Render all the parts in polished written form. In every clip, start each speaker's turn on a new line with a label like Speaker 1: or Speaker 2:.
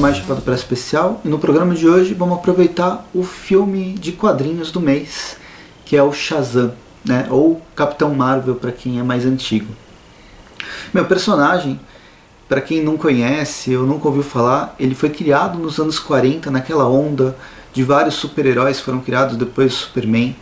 Speaker 1: mais Chapado para Especial, e no programa de hoje vamos aproveitar o filme de quadrinhos do mês, que é o Shazam, né? Ou Capitão Marvel para quem é mais antigo. Meu personagem, para quem não conhece ou nunca ouviu falar, ele foi criado nos anos 40, naquela onda de vários super-heróis que foram criados depois do Superman.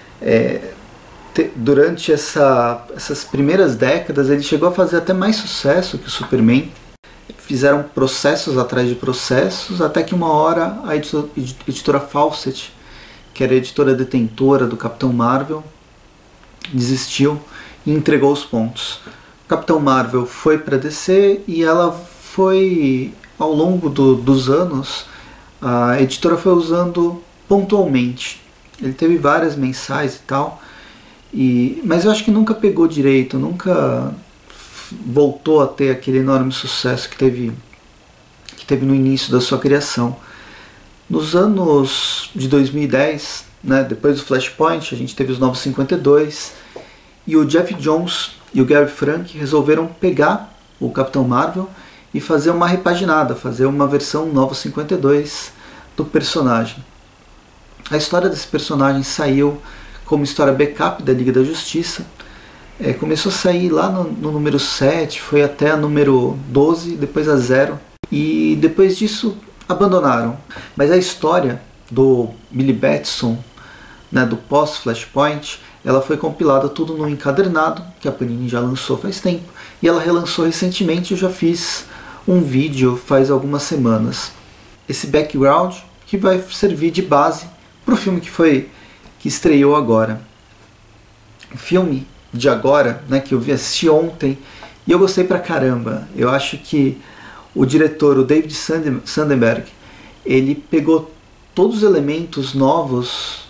Speaker 1: Durante essas primeiras décadas ele chegou a fazer até mais sucesso que o Superman. Fizeram processos atrás de processos, até que uma hora a editora Fawcett, que era a editora detentora do Capitão Marvel, desistiu e entregou os pontos. O Capitão Marvel foi para DC e ela foi, ao longo dos anos, a editora foi usando pontualmente. Ele teve várias mensais e tal, mas eu acho que nunca pegou direito, nunca voltou a ter aquele enorme sucesso que teve no início da sua criação. Nos anos de 2010, né, depois do Flashpoint, a gente teve os Novos 52, e o Geoff Johns e o Gary Frank resolveram pegar o Capitão Marvel e fazer uma repaginada, fazer uma versão Novos 52 do personagem. A história desse personagem saiu como história backup da Liga da Justiça. Começou a sair lá no número 7, foi até a número 12, depois a 0, e depois disso abandonaram. Mas a história do Billy Batson, né, do pós-Flashpoint, ela foi compilada tudo no encadernado, que a Panini já lançou faz tempo, e ela relançou recentemente. Eu já fiz um vídeo faz algumas semanas. Esse background que vai servir de base para o filme que estreou agora. O filme de agora, né, que eu assisti ontem, e eu gostei pra caramba. Eu acho que o diretor, o David Sandberg, ele pegou todos os elementos novos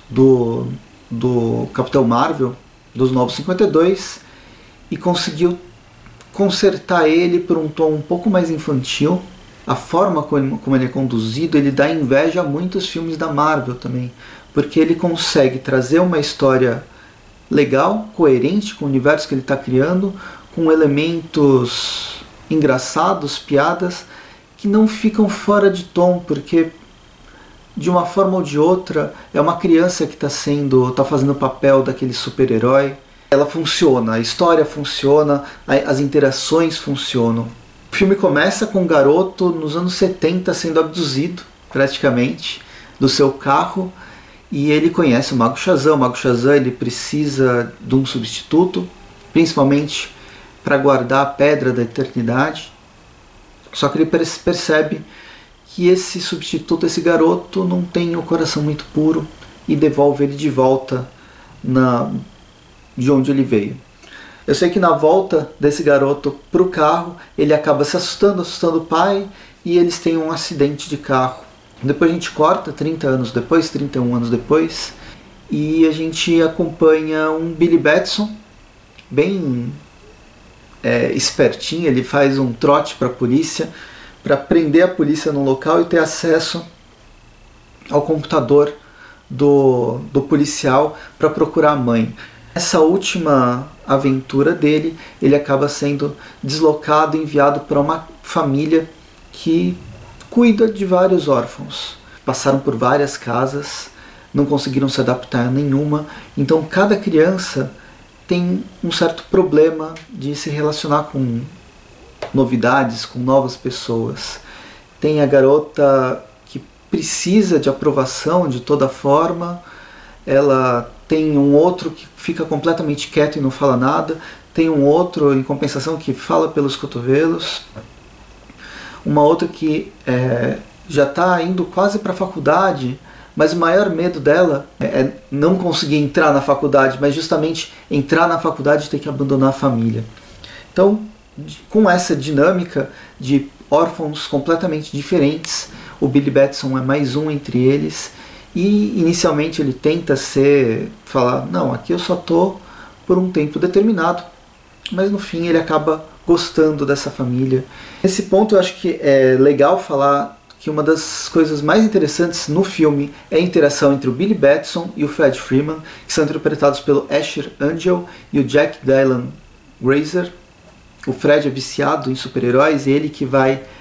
Speaker 1: do Capitão Marvel, dos Novos 52, e conseguiu consertar ele por um tom um pouco mais infantil. A forma como ele é conduzido, ele dá inveja a muitos filmes da Marvel também, porque ele consegue trazer uma história legal, coerente com o universo que ele está criando, com elementos engraçados, piadas, que não ficam fora de tom, porque de uma forma ou de outra é uma criança que está fazendo o papel daquele super-herói. Ela funciona, a história funciona, as interações funcionam. O filme começa com um garoto nos anos 70 sendo abduzido, praticamente, do seu carro, e ele conhece o Mago Shazam. O Mago Shazam, ele precisa de um substituto, principalmente para guardar a Pedra da Eternidade. Só que ele percebe que esse substituto, esse garoto, não tem o coração muito puro e devolve ele de volta de onde ele veio. Eu sei que na volta desse garoto para o carro, ele acaba se assustando o pai, e eles têm um acidente de carro. Depois a gente corta 30 anos depois, 31 anos depois, e a gente acompanha um Billy Batson bem espertinho. Ele faz um trote para a polícia, para prender a polícia no local e ter acesso ao computador do policial para procurar a mãe. Nessa última aventura dele, ele acaba sendo deslocado e enviado para uma família que cuida de vários órfãos. Passaram por várias casas, não conseguiram se adaptar a nenhuma, então cada criança tem um certo problema de se relacionar com novidades, com novas pessoas. Tem a garota que precisa de aprovação de toda forma, ela tem um outro que fica completamente quieto e não fala nada, tem um outro, em compensação, que fala pelos cotovelos, uma outra que já está indo quase para a faculdade, mas o maior medo dela é não conseguir entrar na faculdade, mas justamente entrar na faculdade e ter que abandonar a família. Então, com essa dinâmica de órfãos completamente diferentes, o Billy Batson é mais um entre eles, e inicialmente ele tenta falar, não, aqui eu só estou por um tempo determinado, mas no fim ele acaba gostando dessa família. Nesse ponto eu acho que é legal falar que uma das coisas mais interessantes no filme é a interação entre o Billy Batson e o Fred Freeman, que são interpretados pelo Asher Angel e o Jack Dylan Grazer. O Fred é viciado em super-heróis e ele que vai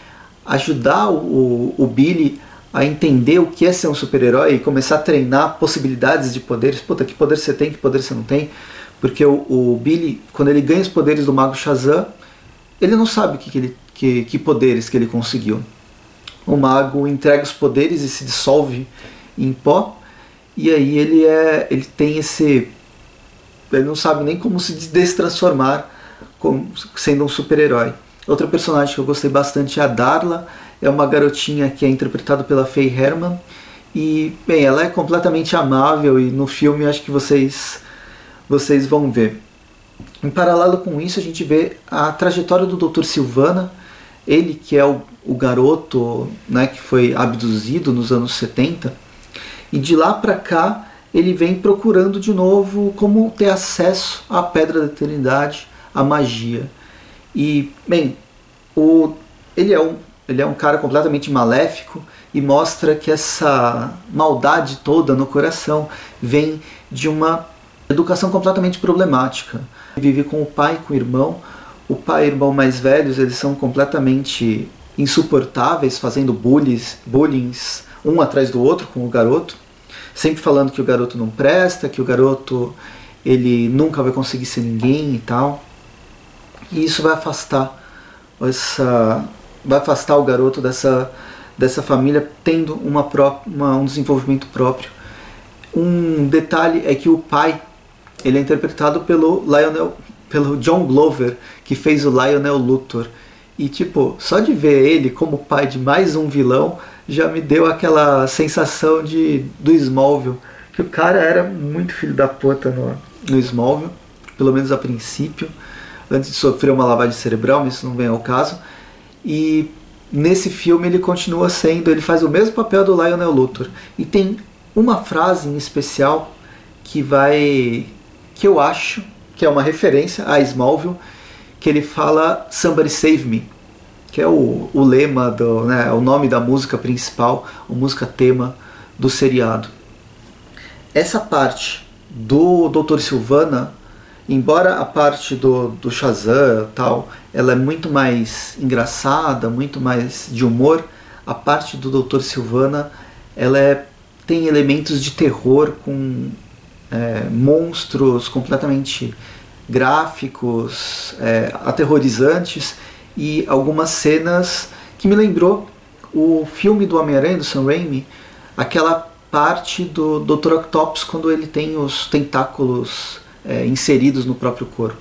Speaker 1: ajudar o Billy a entender o que é ser um super-herói e começar a treinar possibilidades de poderes. Puta, que poder você tem, que poder você não tem. Porque o Billy, quando ele ganha os poderes do Mago Shazam, ele não sabe que poderes que ele conseguiu. O Mago entrega os poderes e se dissolve em pó. E aí ele tem esse... Ele não sabe nem como se destransformar sendo um super-herói. Outra personagem que eu gostei bastante é a Darla. É uma garotinha que é interpretada pela Faye Herman. E, bem, ela é completamente amável e no filme acho que vocês vão ver. Em paralelo com isso, a gente vê a trajetória do Dr. Sivana. Ele que é o garoto, né, que foi abduzido nos anos 70. E de lá para cá, ele vem procurando de novo como ter acesso à Pedra da Eternidade, à magia. E, bem, ele é um cara completamente maléfico e mostra que essa maldade toda no coração vem de uma educação completamente problemática. Ele vive com o pai e com o irmão. O pai e o irmão mais velhos, eles são completamente insuportáveis, fazendo bullying um atrás do outro com o garoto. Sempre falando que o garoto não presta, que o garoto ele nunca vai conseguir ser ninguém e tal. E isso vai afastar o garoto dessa família, tendo um desenvolvimento próprio. Um detalhe é que o pai, ele é interpretado pelo John Glover, que fez o Lionel Luthor. E tipo, só de ver ele como pai de mais um vilão, já me deu aquela sensação do Smallville. Que o cara era muito filho da puta no Smallville, pelo menos a princípio, antes de sofrer uma lavagem cerebral, mas isso não vem ao caso. E nesse filme ele continua ele faz o mesmo papel do Lionel Luthor. E tem uma frase em especial que eu acho que é uma referência a Smallville, que ele fala "Somebody Save Me", que é o lema, o nome da música principal, a música tema do seriado. Essa parte do Dr. Sivana, embora a parte do Shazam tal, ela é muito mais engraçada, muito mais de humor, a parte do Dr. Sivana, tem elementos de terror com monstros completamente gráficos, aterrorizantes, e algumas cenas que me lembrou o filme do Homem-Aranha, do Sam Raimi, aquela parte do Dr. Octopus quando ele tem os tentáculos inseridos no próprio corpo.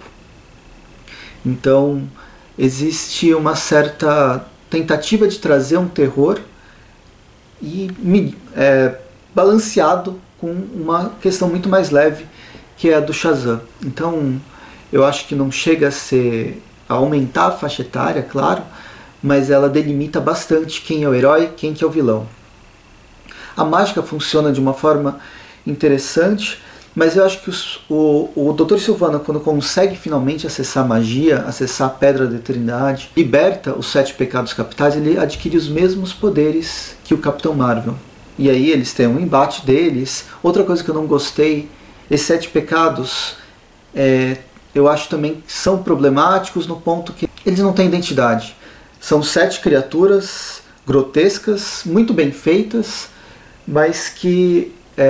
Speaker 1: Então existe uma certa tentativa de trazer um terror e balanceado com uma questão muito mais leve, que é a do Shazam. Então eu acho que não chega a aumentar a faixa etária, claro, mas ela delimita bastante quem é o herói, quem que é o vilão. A mágica funciona de uma forma interessante, mas eu acho que o Dr. Sivana, quando consegue finalmente acessar a magia, acessar a Pedra da Eternidade, liberta os 7 pecados capitais, ele adquire os mesmos poderes que o Capitão Marvel. E aí eles têm um embate deles. Outra coisa que eu não gostei, esses 7 pecados, eu acho também que são problemáticos no ponto que eles não têm identidade. São 7 criaturas grotescas, muito bem feitas, mas que,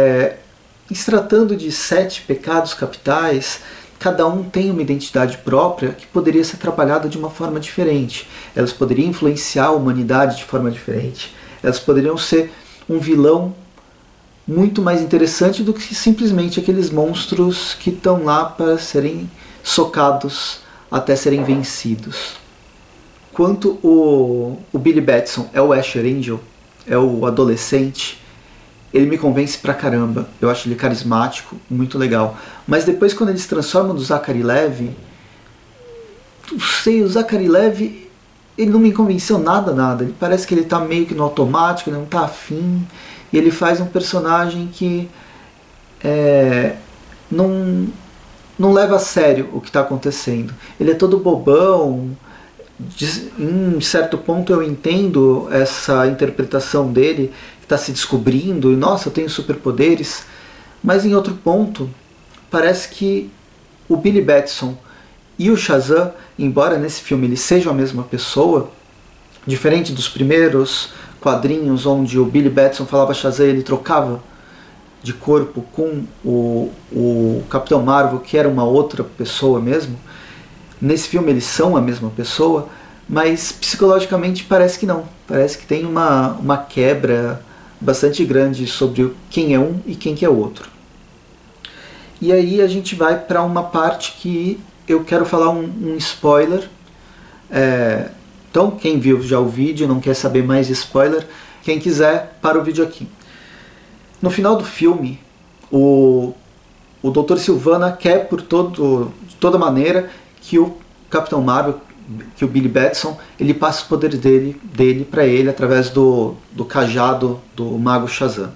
Speaker 1: se tratando de 7 pecados capitais, cada um tem uma identidade própria que poderia ser trabalhada de uma forma diferente. Elas poderiam influenciar a humanidade de forma diferente. Elas poderiam ser um vilão muito mais interessante do que simplesmente aqueles monstros que estão lá para serem socados até serem vencidos. Quanto o Billy Batson é o Asher Angel, é o adolescente, ele me convence pra caramba. Eu acho ele carismático, muito legal. Mas depois, quando eles transformam do Zachary Levi, não sei, o Zachary Levi, ele não me convenceu nada. Ele parece que ele tá meio que no automático, ele não tá afim. E ele faz um personagem que não leva a sério o que está acontecendo. Ele é todo bobão. Em certo ponto eu entendo essa interpretação dele, que está se descobrindo, e nossa, eu tenho superpoderes. Mas em outro ponto, parece que o Billy Batson e o Shazam, embora nesse filme eles sejam a mesma pessoa, Diferente dos primeiros quadrinhos onde o Billy Batson falava Shazam, ele trocava de corpo com o Capitão Marvel, que era uma outra pessoa mesmo. Nesse filme eles são a mesma pessoa, mas psicologicamente parece que não. Parece que tem uma quebra bastante grande sobre quem é um e quem que é o outro. E aí a gente vai para uma parte que eu quero falar um spoiler. Então quem viu já o vídeo, não quer saber mais de spoiler, quem quiser, para o vídeo aqui. No final do filme, o Dr. Sivana quer de toda maneira que o Capitão Marvel, que o Billy Batson, ele passe os poderes dele para ele através do cajado do Mago Shazam.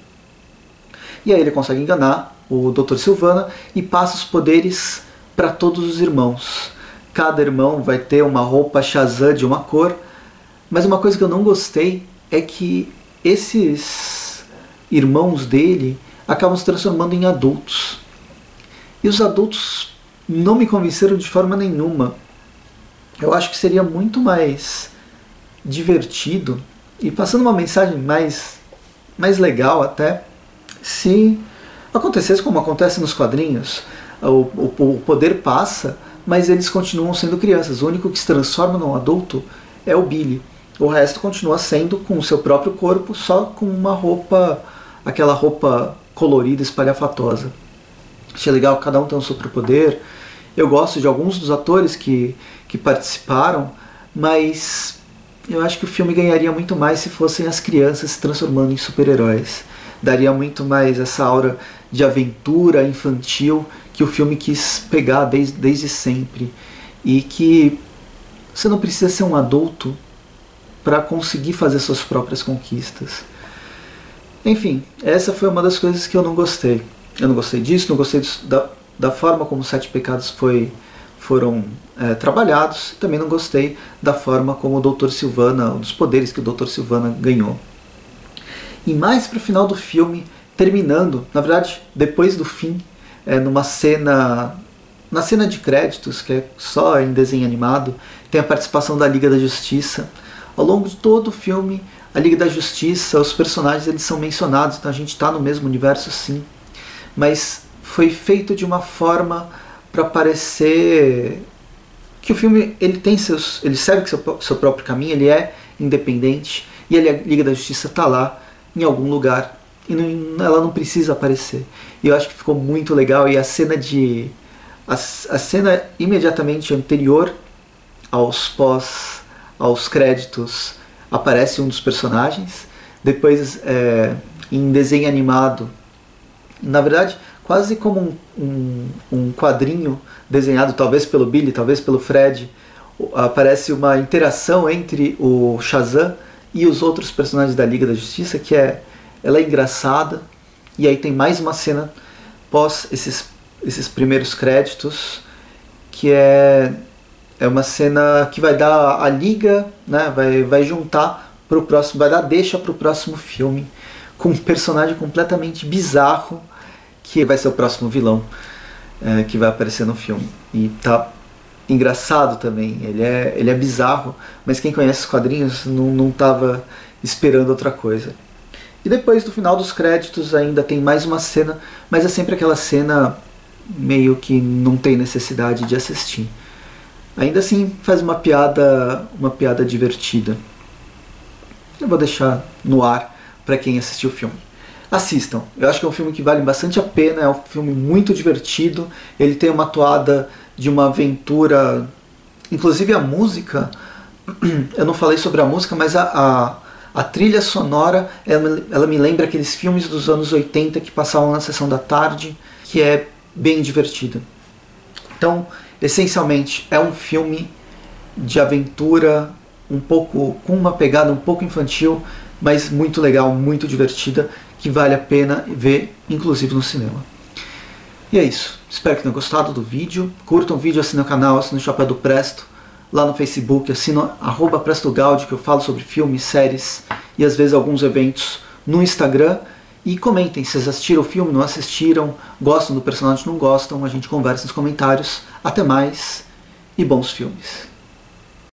Speaker 1: E aí ele consegue enganar o Dr. Sivana e passa os poderes para todos os irmãos. Cada irmão vai ter uma roupa Shazam de uma cor, mas uma coisa que eu não gostei é que esses irmãos dele acabam se transformando em adultos. E os adultos não me convenceram de forma nenhuma. Eu acho que seria muito mais divertido e passando uma mensagem mais legal até, se acontecesse como acontece nos quadrinhos. O poder passa, mas eles continuam sendo crianças. O único que se transforma num adulto é o Billy. O resto continua sendo com o seu próprio corpo, só com uma roupa, aquela roupa colorida, espalhafatosa. Achei legal, cada um tem um superpoder. Eu gosto de alguns dos atores que participaram, mas eu acho que o filme ganharia muito mais se fossem as crianças se transformando em super-heróis. Daria muito mais essa aura de aventura infantil que o filme quis pegar desde sempre. E que você não precisa ser um adulto para conseguir fazer suas próprias conquistas. Enfim, essa foi uma das coisas que eu não gostei. Eu não gostei disso, não gostei da forma como os 7 pecados foram trabalhados. Também não gostei da forma como o Dr. Sivana, dos poderes que o Dr. Sivana ganhou. E mais para o final do filme, terminando, na verdade, depois do fim, na cena de créditos, que é só em desenho animado, tem a participação da Liga da Justiça. Ao longo de todo o filme, a Liga da Justiça, os personagens, eles são mencionados, então a gente está no mesmo universo sim, mas foi feito de uma forma para parecer que o filme ele segue seu próprio caminho, ele é independente, e a Liga da Justiça está lá em algum lugar e ela não precisa aparecer. E eu acho que ficou muito legal. E a cena imediatamente anterior aos créditos aparece um dos personagens. Depois em desenho animado, na verdade quase como um quadrinho desenhado talvez pelo Billy, talvez pelo Fred, aparece uma interação entre o Shazam e os outros personagens da Liga da Justiça, que ela é engraçada. E aí tem mais uma cena pós esses primeiros créditos, que é uma cena que vai dar a liga, né, vai juntar pro próximo, vai dar deixa pro próximo filme, com um personagem completamente bizarro, que vai ser o próximo vilão que vai aparecer no filme. E tá engraçado também, ele é bizarro, mas quem conhece os quadrinhos não estava esperando outra coisa. E depois do final dos créditos ainda tem mais uma cena, mas é sempre aquela cena meio que não tem necessidade de assistir. Ainda assim faz uma piada divertida. Eu vou deixar no ar para quem assistiu o filme. Assistam, eu acho que é um filme que vale bastante a pena, é um filme muito divertido, ele tem uma toada de uma aventura, inclusive a música, eu não falei sobre a música, mas a trilha sonora, ela me lembra aqueles filmes dos anos 80 que passavam na sessão da tarde, que é bem divertida. Então, essencialmente, é um filme de aventura, com uma pegada um pouco infantil, mas muito legal, muito divertida, que vale a pena ver, inclusive no cinema. E é isso. Espero que tenham gostado do vídeo. Curtam o vídeo, assinem o canal, assinem o Chapéu do Presto lá no Facebook, assinem @PrestoGaudi, que eu falo sobre filmes, séries e às vezes alguns eventos no Instagram. E comentem se vocês assistiram o filme, não assistiram, gostam do personagem, não gostam. A gente conversa nos comentários. Até mais e bons filmes.